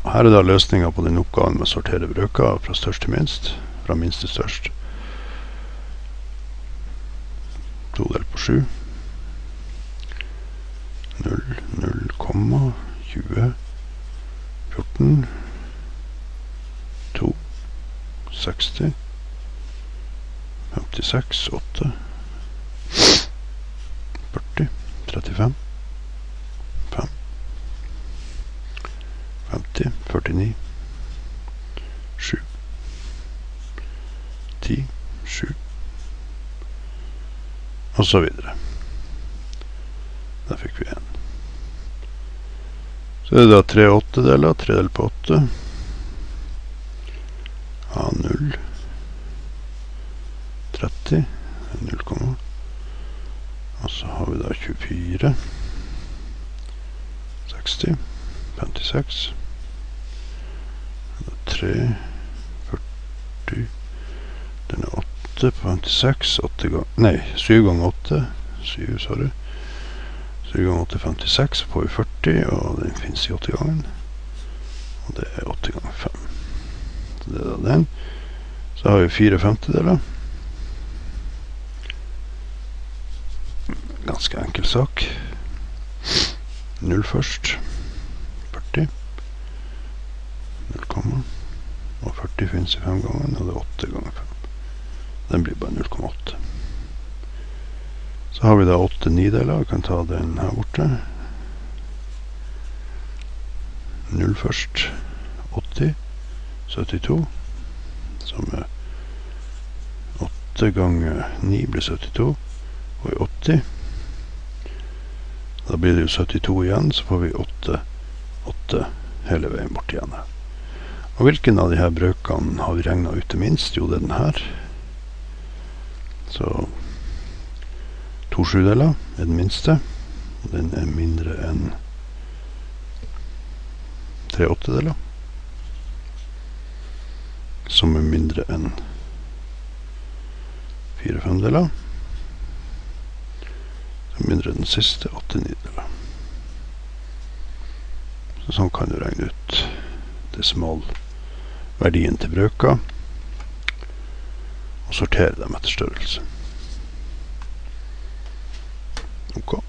her da løsningen på den oppgaven med å sortere brøker fra størst til minst, fra minst til størst. 2 delt på 7. 0, 0, 20, 14, 2, 60, 56, 8, 40, 35, 5, 50, 49, 7, 10, 7, og så videre. Der fikk vi en. Så er det da 3 åttedeler, 3 delt på 8, av 0, 30, 0, og så har vi da 24, 60, 56, 3, 40, den er 8 på 56, 7 ganger 8, 7, sorry, 7 ganger 8 er 56, så får vi 40, og den finnes i 8 gangen, og det er 8 ganger 5. Så det er da den. Så har vi 4 femtedeler. Ganske enkel sak. 0 først. 40. 0, og 40 finnes i 5 ganger, og det er 8 ganger 5. Den blir bare 0,8. Så har vi da 8 nideler. Vi kan ta den her borte. 0 først. 80. 72. Som er 8 ganger 9 blir 72. Og i 80. Da blir det jo 72 igjen, så får vi 8 hele veien bort igjen her. Og hvilken av de her brøkene har vi regnet ut til minst? Jo, det er den her. Så 2 sjudeler er den minste. Og den er mindre enn 3 åttedeler. Som er mindre enn 4 femdeler. Som er mindre enn den siste 8 nideler. Så sånn kan du regne ut desimalverdien til brøker og sortere dem etter størrelse. Ok.